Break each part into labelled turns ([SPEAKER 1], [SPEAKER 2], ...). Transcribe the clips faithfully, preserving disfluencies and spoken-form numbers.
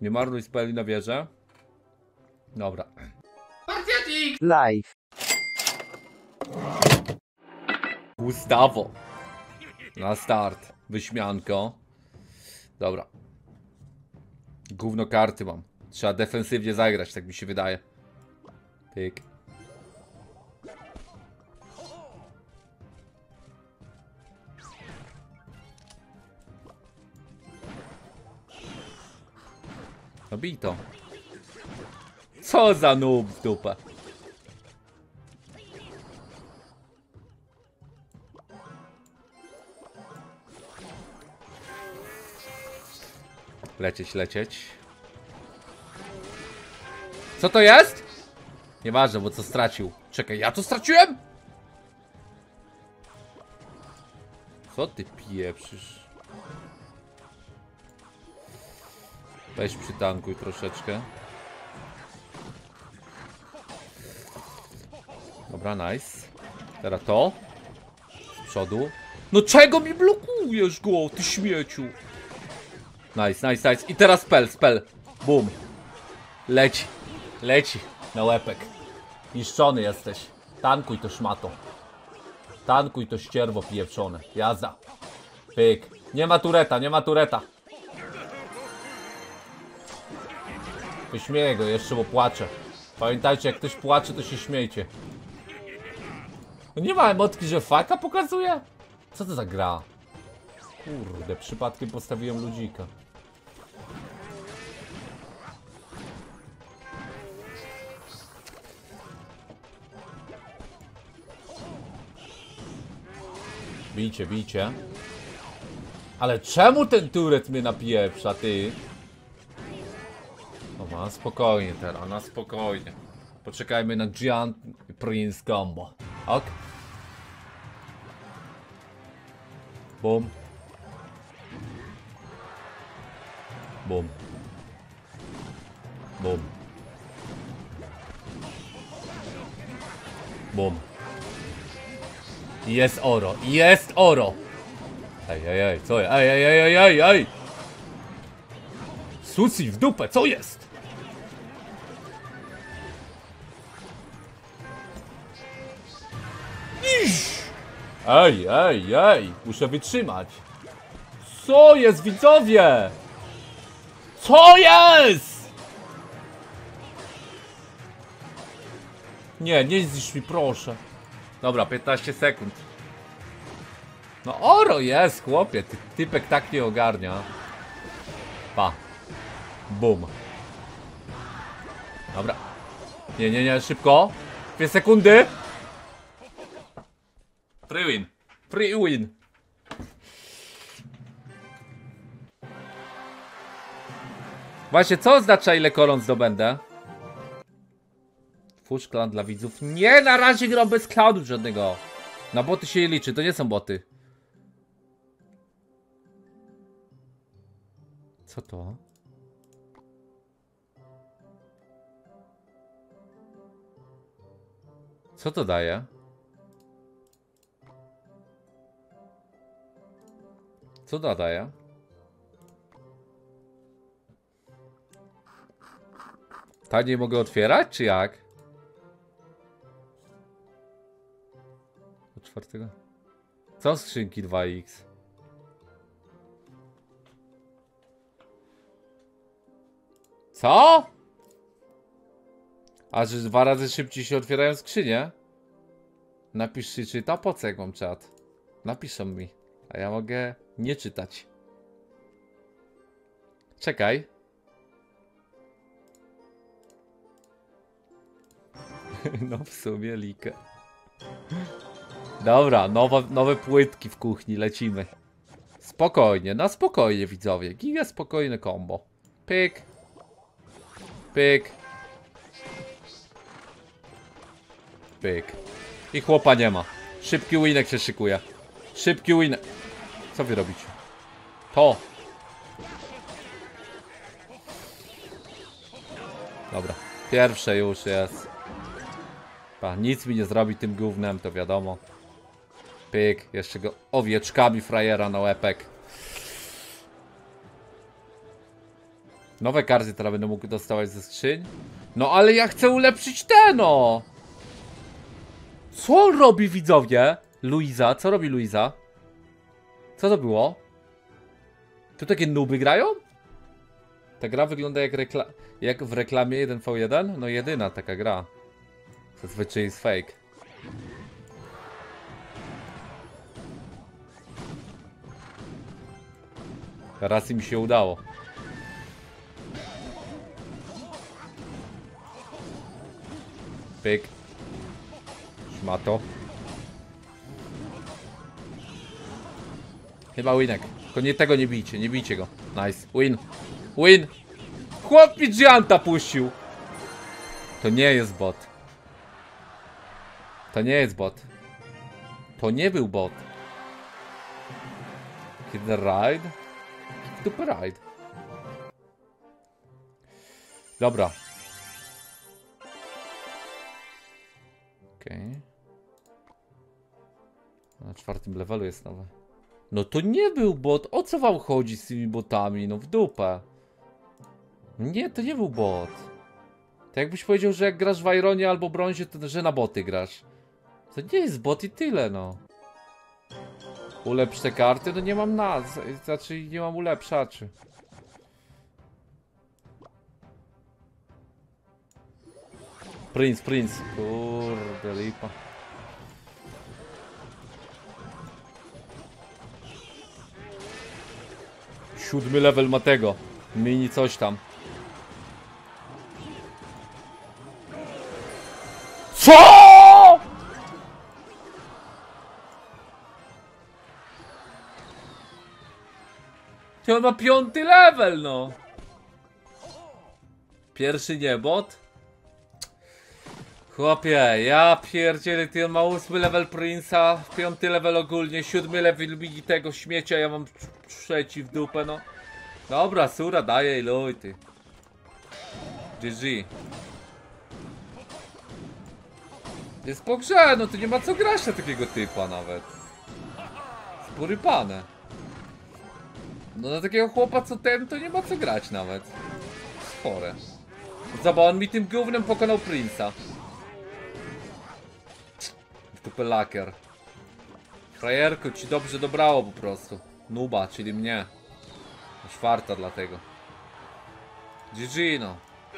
[SPEAKER 1] Nie marnuj speli na wieżę. Dobra.
[SPEAKER 2] Live.
[SPEAKER 1] Gustavo. Na start. Wyśmianko. Dobra. Gówno karty mam. Trzeba defensywnie zagrać, tak mi się wydaje. Pyk. No bij to. Co za noob w dupę. Lecieć, lecieć. Co to jest? Nieważne, bo co stracił. Czekaj, ja to straciłem? Co ty pieprzysz? Weź przytankuj troszeczkę. Dobra, nice. Teraz to. Z przodu. No czego mi blokujesz go, ty śmieciu? Nice, nice, nice. I teraz spell, spell. Boom. Leci. Leci na łepek. Niszczony jesteś. Tankuj to szmato. Tankuj to ścierwo pieprzone. Jazda. Pyk. Nie ma tureta, nie ma tureta. Wyśmieję go jeszcze, bo płacze. Pamiętajcie, jak ktoś płacze, to się śmiejcie. No nie ma emotki, że faka pokazuje? Co to za gra? Kurde, przypadkiem postawiłem ludzika. Bijcie, bijcie. Ale czemu ten turet mnie napieprza, ty? No na spokojnie teraz, na spokojnie. Poczekajmy na Giant Prince combo. Ok? Bum. Bum. Bum. Bum. Jest oro, jest oro. Ej, ej, ej, co jest? Ej, ej, ej, ej, ej, ej. Susi w dupę, co jest? Iż! Ej, ej, ej, muszę wytrzymać. Co jest, widzowie? Co jest? Nie, nie zniszcz mi, proszę. Dobra, piętnaście sekund. No oro jest, chłopie. Ty, typek tak nie ogarnia. Pa. Bum. Dobra. Nie, nie, nie, szybko. Dwie sekundy. Free win. Free win. Właśnie, co oznacza, ile koron zdobędę? Fusz klan dla widzów. Nie, na razie gram bez cloudu żadnego. Na boty się je liczy, to nie są boty. Co to? Co to daje? Co to daje? Taniej mogę otwierać, czy jak? Do czwartego? Co skrzynki dwa X? Co? A że dwa razy szybciej się otwierają skrzynie? Napisz, czy czyta, po co jak mam czat? Napiszą mi, a ja mogę nie czytać. Czekaj. No w sumie likę. Dobra, nowe, nowe płytki w kuchni, lecimy. Spokojnie, na spokojnie widzowie. Giga spokojne combo. Pyk. Pyk. Pyk. I chłopa nie ma. Szybki winek się szykuje. Szybki winek. Co wy robicie? To. Dobra. Pierwsze już jest. Pa, nic mi nie zrobi tym gównem, to wiadomo. Pyk. Jeszcze go owieczkami frajera na łepek. Nowe karty teraz będę mógł dostawać ze skrzyń. No ale ja chcę ulepszyć te, no! Co on robi, widzowie? Luiza, co robi Luiza? Co to było? Tu takie nuby grają? Ta gra wygląda jak, rekla jak w reklamie jeden v jeden? No jedyna taka gra. Zazwyczaj jest fake. Raz im się udało. Pyk. Szmato. Chyba winek. Tylko nie tego nie bijcie, nie bijcie go. Nice. Win. Win. Chłop mi Gianta puścił. To nie jest bot. To nie jest bot. To nie był bot. Hit the ride. Super ride. Dobra. Okej. Okay. Na czwartym levelu jest nowe. No to nie był bot. O co wam chodzi z tymi botami? No w dupę. Nie, to nie był bot. To jakbyś powiedział, że jak grasz w Ironie albo brązie, to że na boty grasz. To nie jest bot i tyle, no. Ulepsz te karty? No nie mam nazw. Znaczy nie mam ulepszaczy. Prince, Prince. Kurde lipa. Siódmy level ma tego. Mini coś tam. Co? To on ma piąty level, no. Pierwszy nie bot. Chłopie, ja pierdzielę, ty on ma ósmy level Prince'a, piąty level ogólnie, siódmy level mini tego śmiecia, ja mam trzeci w dupę, no. Dobra, sura, daję i luj, ty. G G. Jest po grze, no to nie ma co grać na takiego typa nawet. Sporypane. No na takiego chłopa co ten, to nie ma co grać nawet. Spore. Zobacz, on mi tym gównem pokonał Prince'a. Tupy lakier. Frajerko, ci dobrze dobrało po prostu. Nuba, czyli mnie. Czwarta dlatego. G G, no.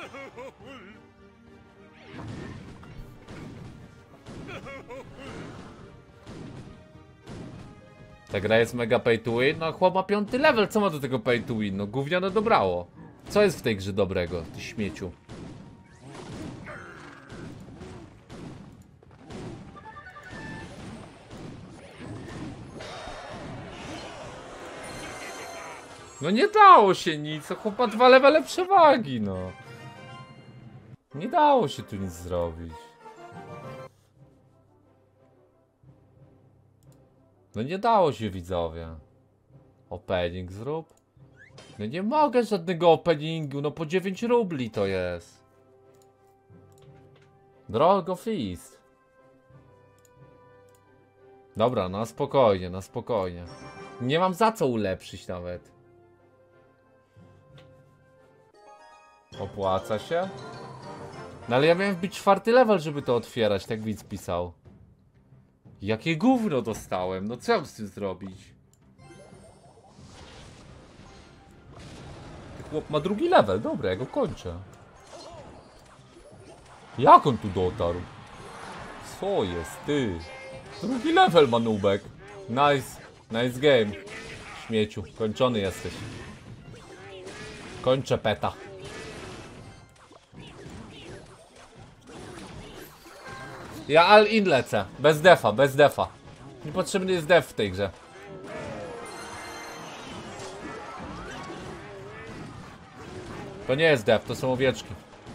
[SPEAKER 1] Ta gra jest mega pay to win. No chłop ma piąty level, co ma do tego pay to win? No gówniane dobrało. Co jest w tej grze dobrego, ty śmieciu? No nie dało się nic, chłop ma dwa levele przewagi, no. Nie dało się tu nic zrobić. No nie dało się, widzowie. Opening zrób. No nie mogę żadnego openingu, no po dziewięć rubli to jest. Drogo fist. Dobra, na spokojnie, na spokojnie. Nie mam za co ulepszyć nawet. Opłaca się? No ale ja miałem wbić czwarty level, żeby to otwierać, tak widz pisał. Jakie gówno dostałem, no co mam z tym zrobić? Chłop ma drugi level, dobra, ja go kończę. Jak on tu dotarł? Co jest, ty? Drugi level ma nubek. Nice, nice game. Śmieciu, kończony jesteś. Kończę peta. Ja all in lecę, bez defa, bez defa. Niepotrzebny jest def w tej grze. To nie jest def, to są owieczki.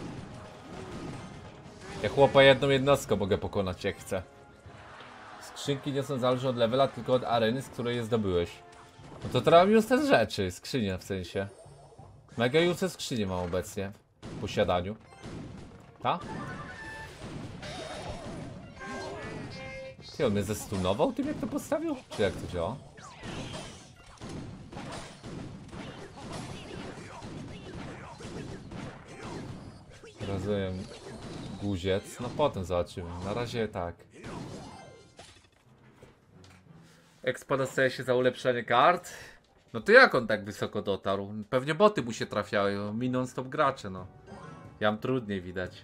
[SPEAKER 1] Ja chłopa jedną jednostką mogę pokonać jak chcę. Skrzynki nie są zależne od levela, tylko od areny, z której je zdobyłeś. No to teraz mi useless rzeczy, skrzynia w sensie. Mega useless skrzynię mam obecnie w posiadaniu. Ta? Ty, on mnie zestunował tym jak to postawił? Czy jak to działa? Rozumiem. Guziec. No potem zobaczymy. Na razie tak. Expo dostaje się za ulepszenie kart. No to jak on tak wysoko dotarł? Pewnie boty mu się trafiały. Mi non-stop gracze, no. Ja mam trudniej widać.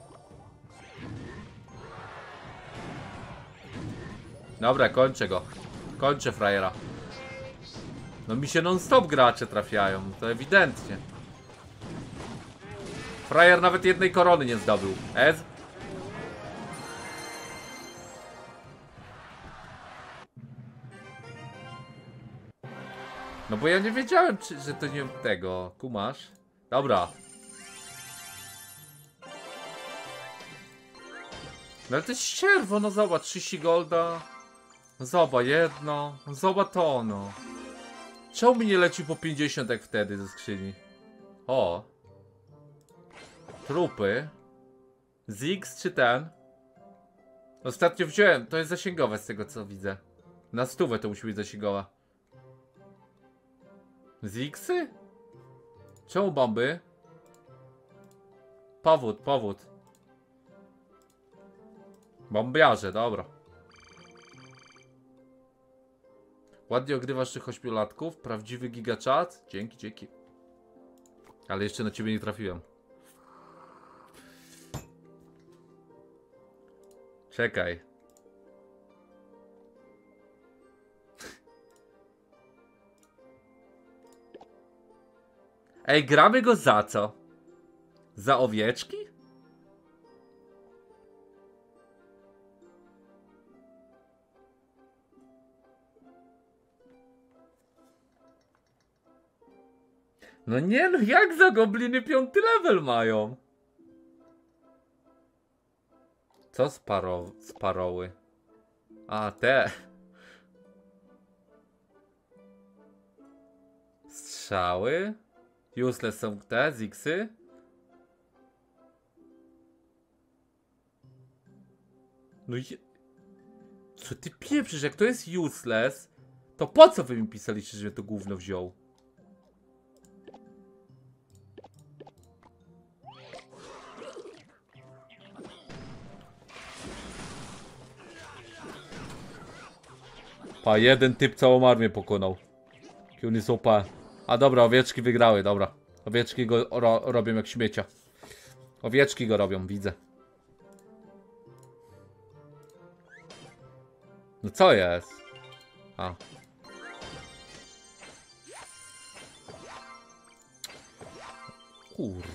[SPEAKER 1] Dobra, kończę go. Kończę frajera. No mi się non-stop gracze trafiają. To ewidentnie. Frajer nawet jednej korony nie zdobył. Ez? No bo ja nie wiedziałem, czy, że to nie tego. Kumasz? Dobra. No ale to jest ścierwo, no zobacz, trzydzieści golda. No zobacz, jedno. No zobacz to, no. Czemu mi nie leci po pięćdziesiąt jak wtedy ze skrzyni? O. Trupy. Ziggs czy ten? Ostatnio wziąłem, to jest zasięgowe z tego co widzę. Na stówę to musi być zasięgowe. Ziggsy? Czemu bomby? Powód, powód. Bombiarze, dobra. Ładnie ogrywasz tych ośmiolatków. Prawdziwy gigachat. Dzięki, dzięki. Ale jeszcze na ciebie nie trafiłem. Czekaj. Ej, gramy go za co? Za owieczki? No nie no, jak za gobliny piąty level mają? Co sparo sparoły? A, te. Strzały? Useless są te, zigsy? No je... Co ty pieprzysz, jak to jest useless, to po co wy mi pisaliście, że to gówno wziął? Pa, jeden typ całą armię pokonał. Jaki on jest O P. A dobra, owieczki wygrały, dobra. Owieczki go ro robią jak śmiecia. Owieczki go robią, widzę. No co jest? A. Kurde.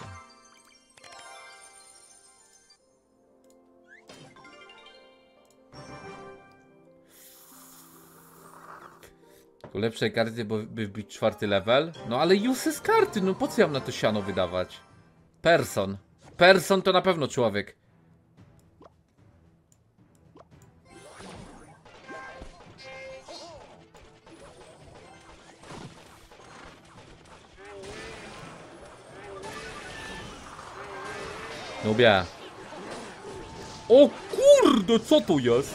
[SPEAKER 1] Lepszej karty, bo by wbić czwarty level. No ale useless karty, no po co ja mam na to siano wydawać? Person. Person to na pewno człowiek. Lubię. O kurde, co tu jest?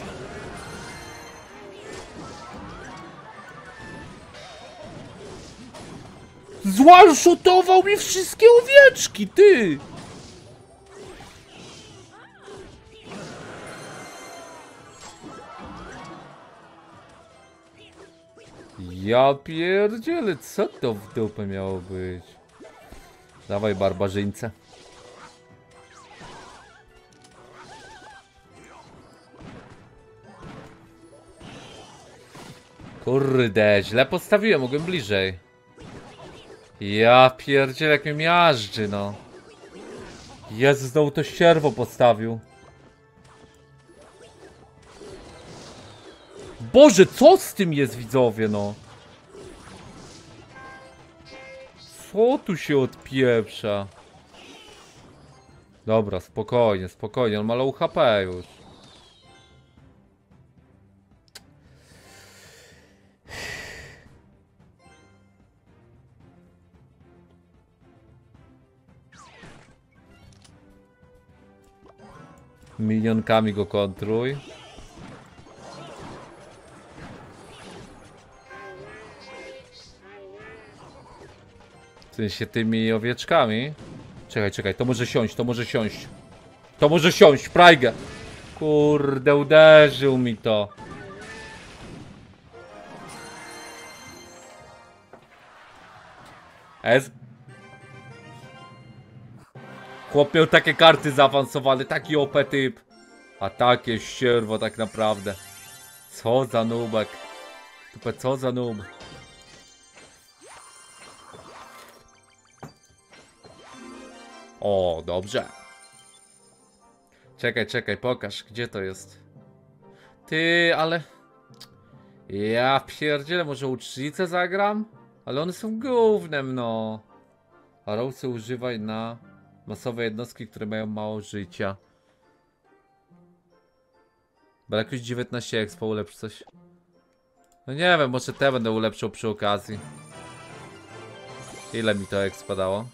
[SPEAKER 1] Zwanshotował mi wszystkie owieczki, ty! Ja pierdzielę, co to w dupę miało być? Dawaj, barbarzyńce. Kurde, źle postawiłem, mogłem bliżej. Ja pierdzielę, jak mnie miażdży, no. Jezu, znowu to ścierwo postawił. Boże, co z tym jest, widzowie, no? Co tu się odpieprza? Dobra, spokojnie, spokojnie, on ma low H P już. Milionkami go kontruj. W sensie tymi owieczkami. Czekaj, czekaj, to może siąść, to może siąść. To może siąść, prajgę. Kurde, uderzył mi to. Ez. Chłop miał takie karty zaawansowane, taki O P typ. A takie ścierwo tak naprawdę. Co za nubek. Tupę, co za nub. O, dobrze. Czekaj, czekaj, pokaż, gdzie to jest. Ty, ale... Ja pierdzielę, może ucznicę zagram? Ale one są gównem, no. A Rosy używaj na masowe jednostki, które mają mało życia. Bo jakoś dziewiętnaście expo ulepszy coś. No nie wiem, może te będę ulepszył przy okazji. Ile mi to expo dało?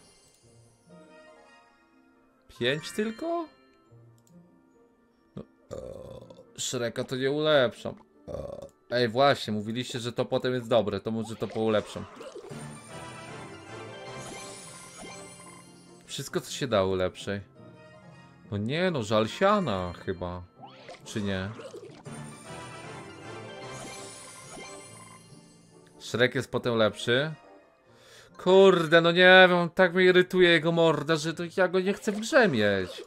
[SPEAKER 1] pięć tylko? No, Shreka to nie ulepszam. Ej, właśnie, mówiliście, że to potem jest dobre, to może to poulepszam. Wszystko, co się da, ulepszej. No nie, no żal siana chyba. Czy nie? Shrek jest potem lepszy. Kurde, no nie wiem, tak mnie irytuje jego morda, że to ja go nie chcę w grze mieć.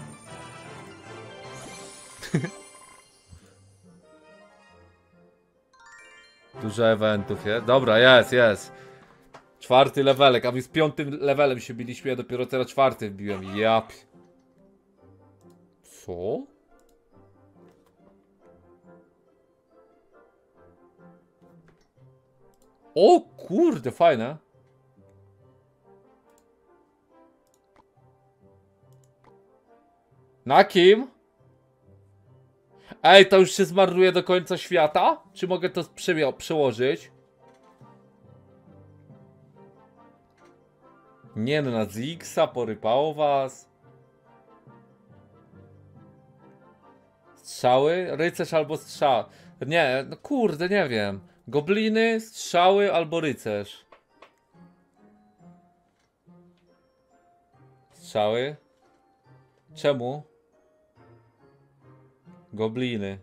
[SPEAKER 1] Dużo eventów jest. Dobra, jest, jest. Czwarty levelek, a my z piątym levelem się biliśmy, ja dopiero teraz czwarty wbiłem. Jap. Co? O kurde, fajne. Na kim? Ej, to już się zmarnuje do końca świata? Czy mogę to przełożyć? Nie no, na Zixa porypało was. Strzały? Rycerz albo strzał. Nie, no kurde, nie wiem. Gobliny, strzały albo rycerz. Strzały? Czemu? Gobliny.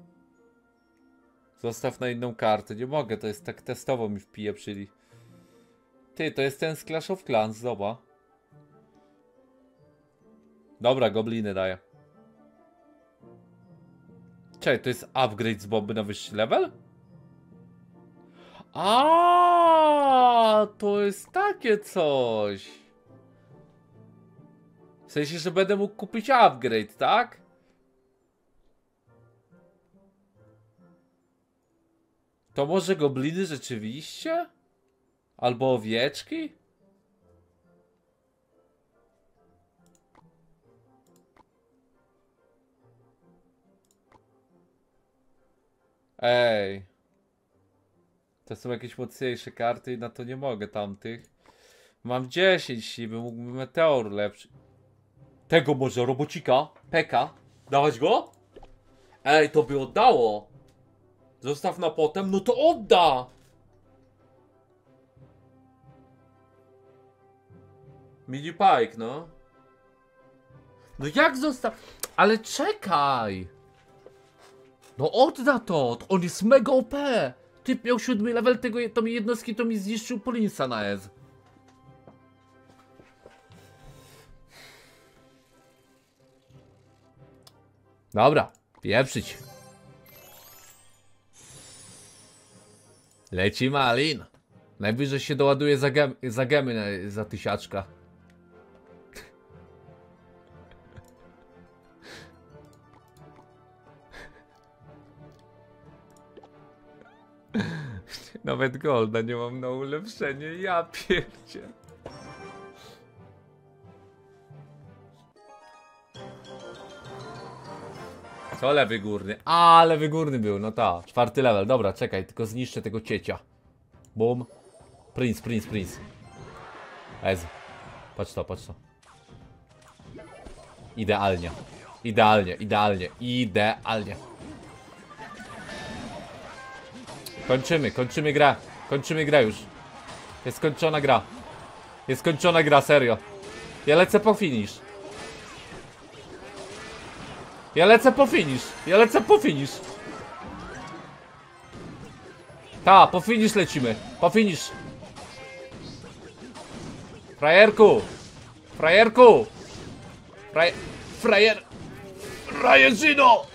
[SPEAKER 1] Zostaw na inną kartę. Nie mogę, to jest tak testowo mi wpije przyli. Ty, to jest ten z Clash of Clans, zobacz. Dobra, gobliny daję. Czekaj, to jest upgrade z bomby na wyższy level? A, to jest takie coś. W sensie, że będę mógł kupić upgrade, tak? To może gobliny rzeczywiście? Albo owieczki? Ej. To są jakieś mocniejsze karty i na to nie mogę tamtych. Mam dziesięć siły, mógłbym meteor lepszy. Tego może, robocika, peka. Dawać go? Ej, to by oddało. Zostaw na potem, no to odda. Mini Pike, no. No jak zostaw? Ale czekaj. No odda to. On jest mega O P. Typ miał siódmy level tego, to mi jednostki, to mi zniszczył Polinsa na E Z. Dobra, pieprzyć. Leci malin. Najwyżej się doładuje za, gem, za gemy na, za tysiaczka. Nawet golda nie mam na ulepszenie, ja pierdzie. Co lewy górny? A, lewy górny był, no ta. Czwarty level, dobra, czekaj, tylko zniszczę tego ciecia. Bum. Prince, prince, prince. Ez. Patrz to, patrz to. Idealnie. Idealnie, idealnie, idealnie. Kończymy, kończymy grę. Kończymy grę już. Jest skończona gra. Jest skończona gra, serio. Ja lecę po finish. Ja lecę po finish. Ja lecę po finish. Ta, po finish lecimy. Po finish. Frajerku. Frajerku. Frajer... Frajer... Frajerzyno.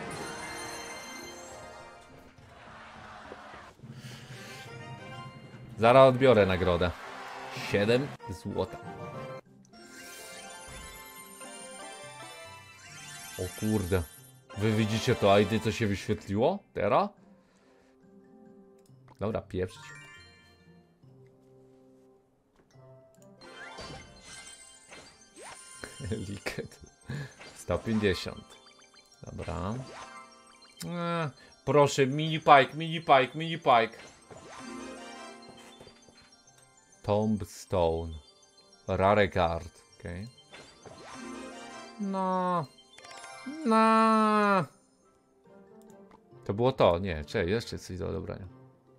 [SPEAKER 1] Zaraz odbiorę nagrodę. siedem złota. O kurde. Wy widzicie to I D, co się wyświetliło? Teraz? Dobra, pieprzyć. Liket. sto pięćdziesiąt. Dobra. Eee, proszę, mini pike, mini pike, mini pike. Tombstone. Rare card. Okej. Okay. No. No. To było to. Nie, czekaj, jeszcze coś do odebrania.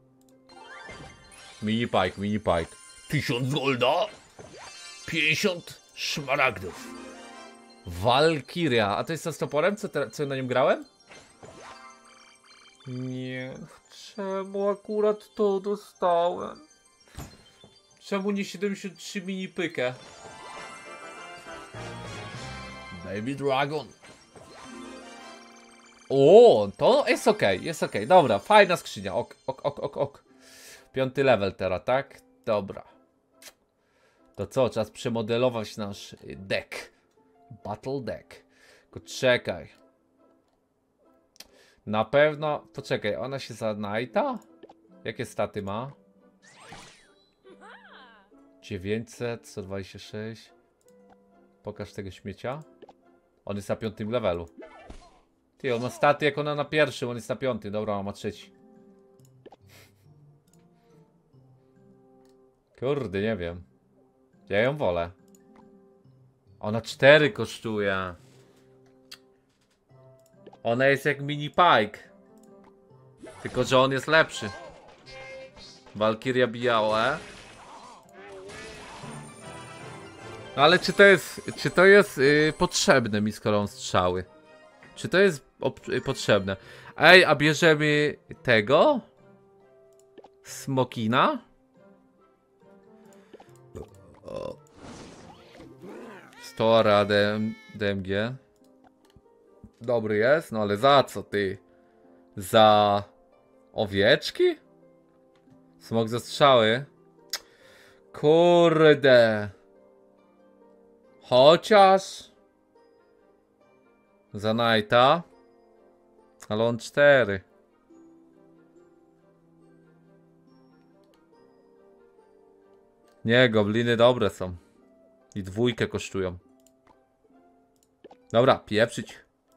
[SPEAKER 1] Mini pike, mini pike. Tysiąc golda. pięćdziesiąt szmaragdów. Walkiria. A to jest co z toporem? Co, te, co na nim grałem? Nie. Czemu akurat to dostałem? Czemu nie siedemdziesiąt trzy mini pykę? Baby Dragon. O, to jest ok, jest ok. Dobra, fajna skrzynia. Ok, ok, ok, ok, ok. Piąty level teraz, tak? Dobra. To co? Czas przemodelować nasz deck. Battle deck. Tylko czekaj. Na pewno... Poczekaj, ona się za Knighta? Jakie staty ma? dziewięćset, sto dwadzieścia sześć. Pokaż tego śmiecia. On jest na piątym levelu. Ty, on ma staty jak ona na pierwszym, on jest na piątym. Dobra, on ma trzeci. Kurde, nie wiem. Ja ją wolę. Ona cztery kosztuje. Ona jest jak mini pike. Tylko, że on jest lepszy. Walkiria białe. No ale czy to jest, czy to jest yy, potrzebne mi, skoro on strzały? Czy to jest yy, potrzebne? Ej, a bierzemy tego? Smokina? Stora D M G. Dobry jest, no ale za co ty? Za owieczki? Smok za strzały? Kurde. Chociaż za Knighta. Ale on cztery. Nie, gobliny dobre są. I dwójkę kosztują. Dobra, pieprzyć.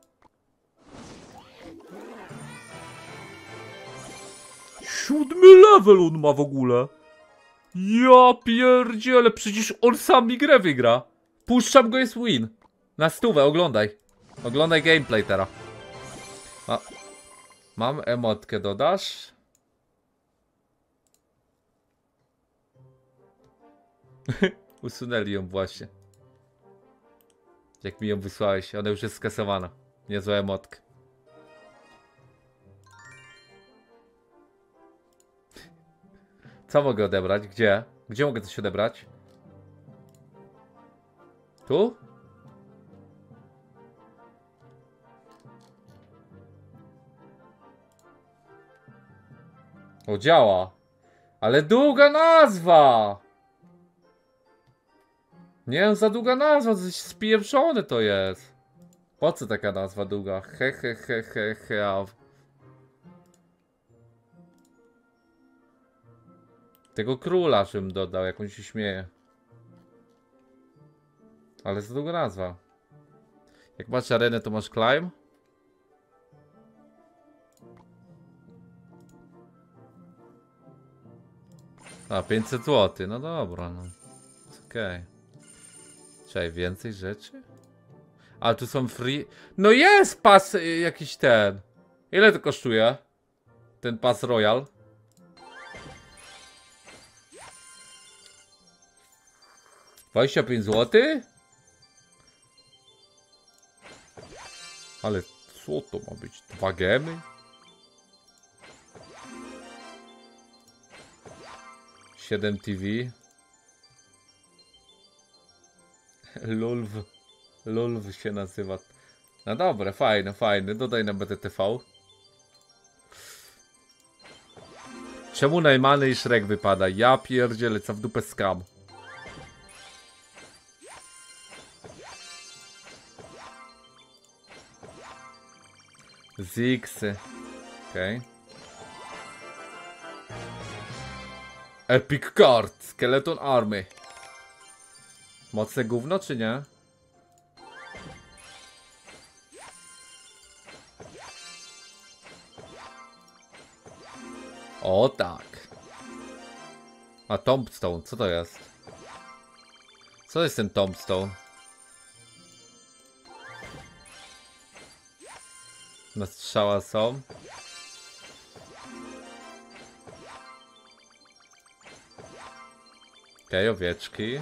[SPEAKER 1] Siódmy level on ma w ogóle. Ja pierdzielę, przecież on sam mi grę wygra. Puszczam go, jest win. Na stówę, oglądaj. Oglądaj gameplay teraz. A, mam emotkę, dodasz? Usunęli ją właśnie. Jak mi ją wysłałeś, ona już jest skasowana. Niezła emotka. Co mogę odebrać? Gdzie? Gdzie mogę coś odebrać? Tu? O, działa. Ale długa nazwa! Nie wiem, za długa nazwa, coś spieprzone to jest. Po co taka nazwa długa? He he he he he. Tego króla żebym dodał, jak on się śmieje. Ale za długa nazwa. Jak masz arenę, to masz climb? A, pięćset złotych, no dobra, no. Okej. Okay. Czekaj, więcej rzeczy? A, tu są free... No jest pas y, jakiś ten. Ile to kosztuje? Ten pas Royal? dwadzieścia pięć złotych? Ale co to ma być? Dwa gemy? siedem T V. Lulw. Lulw się nazywa. No dobre, fajne, fajne. Dodaj na B T T V. Czemu Najmany i Shrek wypada? Ja pierdzielę, co w dupę skam. Zixy. Okej. Okay. Epic Card. Skeleton Army. Mocne gówno, czy nie? O tak. A Tombstone, co to jest? Co jest ten Tombstone? Na strzała są. Okej, okay, owieczki.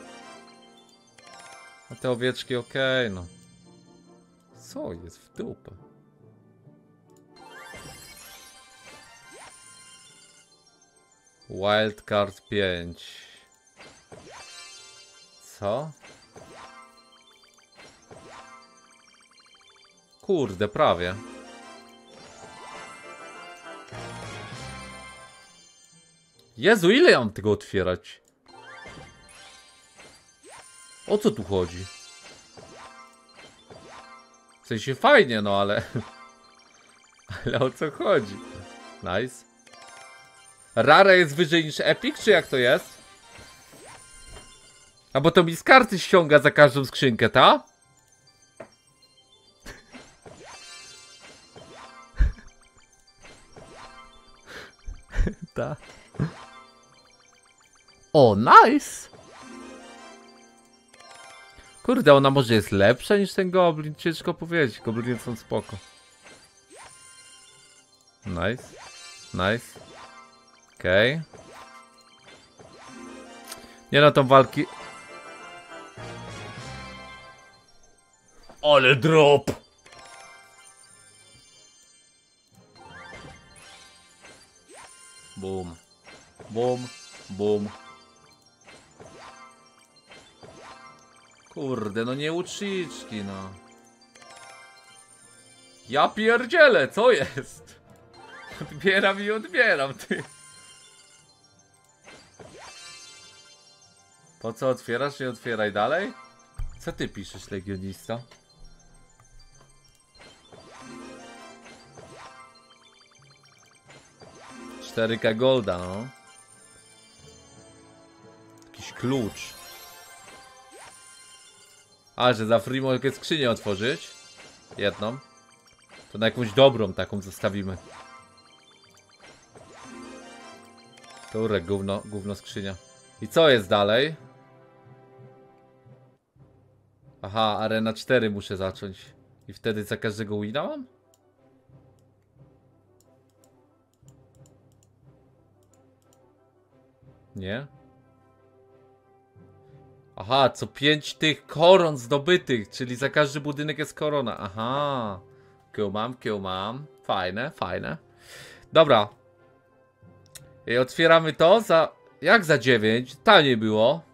[SPEAKER 1] A te owieczki okej, okay, no. Co jest w dupę? Wildcard pięć. Co? Kurde, prawie. Jezu, ile ja mam tego otwierać? O co tu chodzi? W sensie fajnie, no ale... ale o co chodzi? Nice. Rare jest wyżej niż Epic, czy jak to jest? A bo to mi z karty ściąga za każdą skrzynkę, ta? ta. O, nice! Kurde, ona może jest lepsza niż ten goblin? Ciężko powiedzieć, gobliny są spoko. Nice. Nice. Okej. Okay. Nie no, tą walki... Ale drop! Boom. Boom. Boom. Kurde, no nie uczciczki, no. Ja pierdzielę, co jest? Odbieram i odbieram, ty. Po co otwierasz? Nie otwieraj dalej? Co ty piszesz, legionista? cztery K golda, no. Jakiś klucz. A, że za free mogę skrzynię otworzyć. Jedną. To na jakąś dobrą taką zostawimy. Kurde, gówno, gówno skrzynia. I co jest dalej? Aha, arena cztery muszę zacząć. I wtedy za każdego wina mam? Nie? Aha, co pięć tych koron zdobytych, czyli za każdy budynek jest korona. Aha. Kumam, kumam. Fajne, fajne. Dobra. I otwieramy to za... Jak za dziewięć? Taniej było.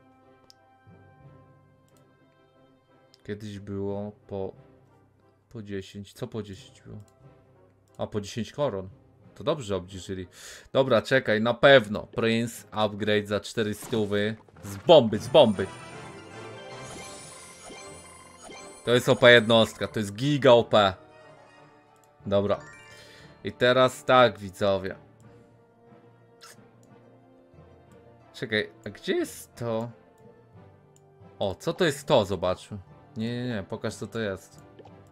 [SPEAKER 1] Kiedyś było po... Po dziesięć. Co po dziesięć było? A, po dziesięć koron. To dobrze obniżyli. Dobra, czekaj, na pewno. Prince upgrade za czterysta. Z bomby, z bomby. To jest O P jednostka, to jest giga O P. Dobra. I teraz tak, widzowie. Czekaj, a gdzie jest to? O, co to jest to? Zobaczmy. Nie, nie, nie, pokaż co to jest.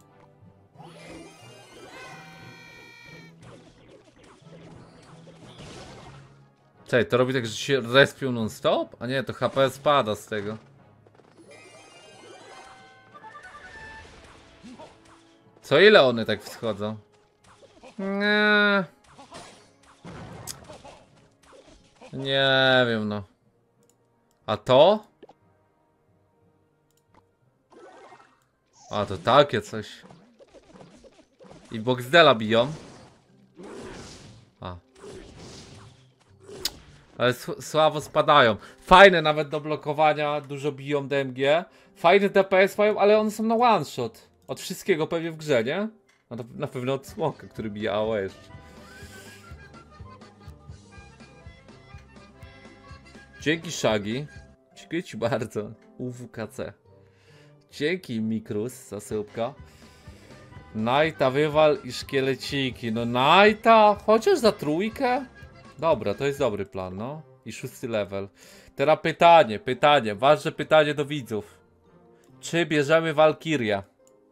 [SPEAKER 1] Czekaj, to robi tak, że się respią non stop? A nie, to H P spada z tego. Co ile one tak wschodzą? Nie. Nie wiem, no. A to? A, to takie coś. I Boxdela biją. A. Ale słabo spadają. Fajne nawet do blokowania, dużo biją D M G. Fajny D P S mają, ale one są na one shot. Od wszystkiego pewnie w grze, nie? No to na pewno od Smoka, który bije A O E jeszcze. Dzięki Shaggy. Dziękuję ci bardzo. U W K C. Dzięki Mikrus za syłka. Najta wywal i szkieleciki. No Najta, chociaż za trójkę? Dobra, to jest dobry plan, no. I szósty level. Teraz pytanie, pytanie, ważne pytanie do widzów. Czy bierzemy Walkirię?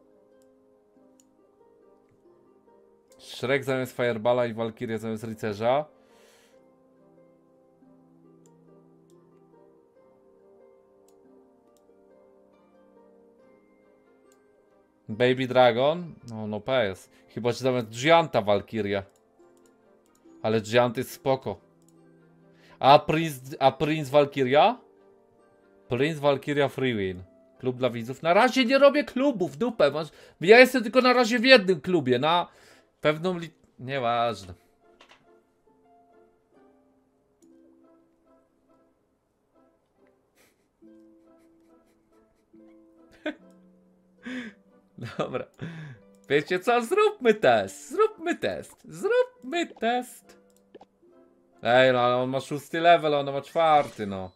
[SPEAKER 1] Shrek zamiast Fireballa i Walkiria zamiast Rycerza. Baby Dragon? No, no P S. Chyba, że zamiast Gianta Walkiria. Ale Giant jest spoko. A Prince, a Prince Walkiria? Prince Walkiria Free Win. Klub dla widzów. Na razie nie robię klubów, dupę. Masz... Ja jestem tylko na razie w jednym klubie. Na pewną li... Nieważne. Dobra. Wiecie co? Zróbmy test. Zróbmy test. Zróbmy test. Ej, no ale on ma szósty level, a on ma czwarty, no.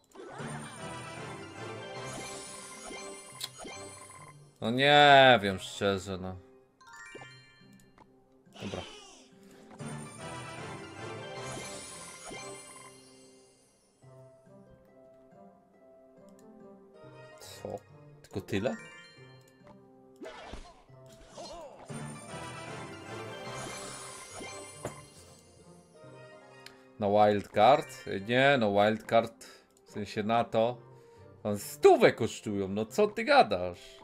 [SPEAKER 1] No nie wiem szczerze, no. Dobra. Co? Tylko tyle? Na wildcard? Nie, no wildcard w sensie na to. On stówę kosztują, no co ty gadasz?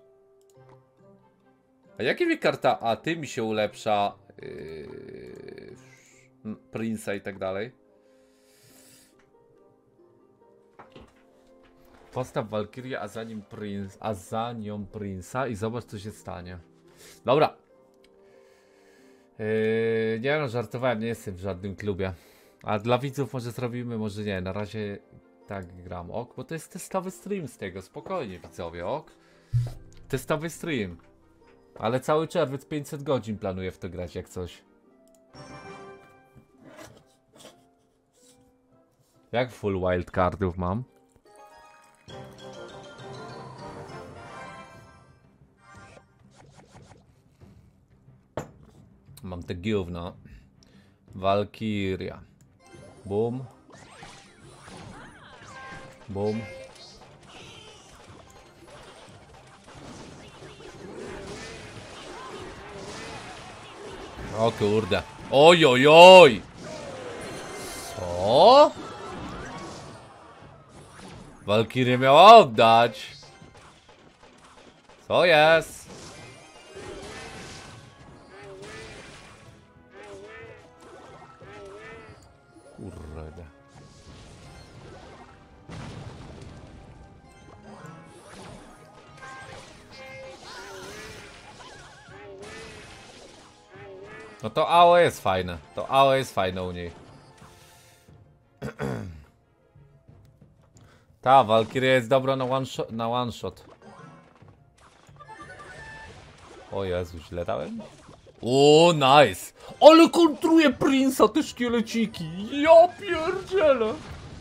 [SPEAKER 1] A jakie mi karta? A ty mi się ulepsza yy, Prince'a i tak dalej. Postaw Walkirię, a za nim Prince, a za nią Prince'a i zobacz co się stanie. Dobra. Yy, nie no, żartowałem, nie jestem w żadnym klubie. A dla widzów może zrobimy, może nie. Na razie tak gram, ok? Bo to jest testowy stream z tego, spokojnie widzowie, ok? Testowy stream. Ale cały czerwiec pięćset godzin planuję w to grać jak coś. Jak full wildcardów mam? Mam te gówno. Walkiria. Boom. Boom. O kurde. Oj, oj, oj. Co? Walkirię miała oddać. Co jest? Kurde. No to A O E jest fajne. To A O E jest fajne u niej. Ta Walkiria jest dobra na one shot, na one shot. O Jezu, źle dałem? O, nice! Ale kontruje Prince'a te szkieleciki! Ja pierdzielę!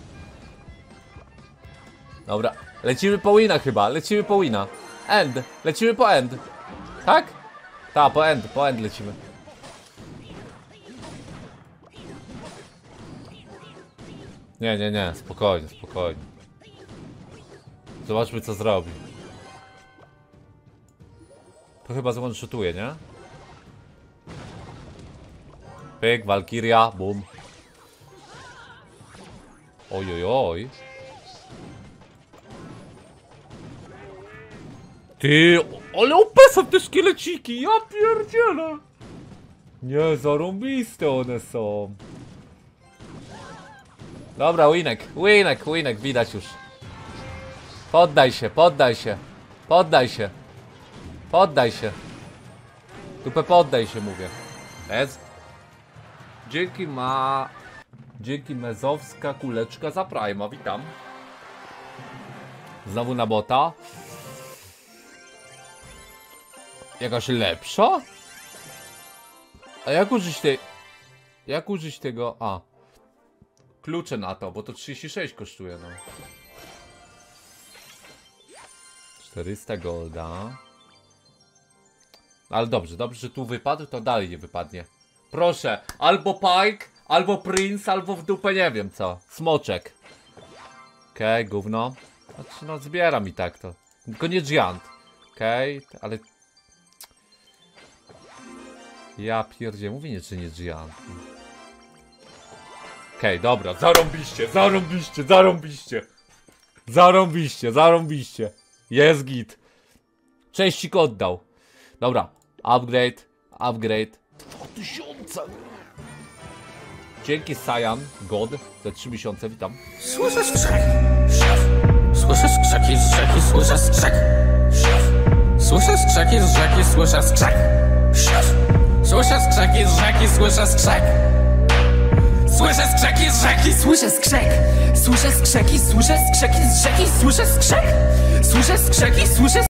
[SPEAKER 1] Dobra, lecimy po wina chyba, lecimy po wina. End, lecimy po end. Tak? Ta, po end, po end lecimy. Nie, nie, nie, spokojnie, spokojnie. Zobaczmy co zrobi. To chyba zone-shotuje, nie? Pyk, Walkiria, boom. Oj, oj, oj. Ty, ale opesam te szkieleciki, ja pierdzielę. Nie, zarąbiste one są. Dobra, winek, winek, winek, widać już. Poddaj się, poddaj się, poddaj się. Poddaj się. Tupę poddaj się, mówię. Ez. Dzięki ma... Dzięki mezowska kuleczka za Prima, witam. Znowu na bota. Jakaś lepsza? A jak użyć tej... Jak użyć tego... A. Klucze na to, bo to trzydzieści sześć kosztuje, no. czterysta golda. Ale dobrze, dobrze, że tu wypadł, to dalej nie wypadnie. Proszę, albo Pike, albo Prince, albo w dupę nie wiem co. Smoczek. Okej, okay, gówno. Znaczy, no zbieram i tak to. Tylko nie Giant. Okej, okay, ale... Ja pierdzie, mówię nie, czy nie Giant. Okej, okay, dobra, zarąbiście, zarąbiście, zarąbiście. Zarąbiście, zarąbiście. Jest git. Częścik oddał. Dobra, upgrade, upgrade. dwa tysiące. Dzięki Cyan, God, za trzy miesiące, witam.
[SPEAKER 2] Słyszę skrzek. Słyszę skrzeki z rzeki, słyszę skrzek. Słyszę skrzeki z rzeki, słyszę skrzek. Słyszę skrzeki z rzeki, słyszę skrzek. Słyszę skrzeki z rzeki, słyszę skrzek. Słyszę skrzeki, słyszę skrzeki z rzeki, słyszę skrzek. Słyszę skrzeki, słyszę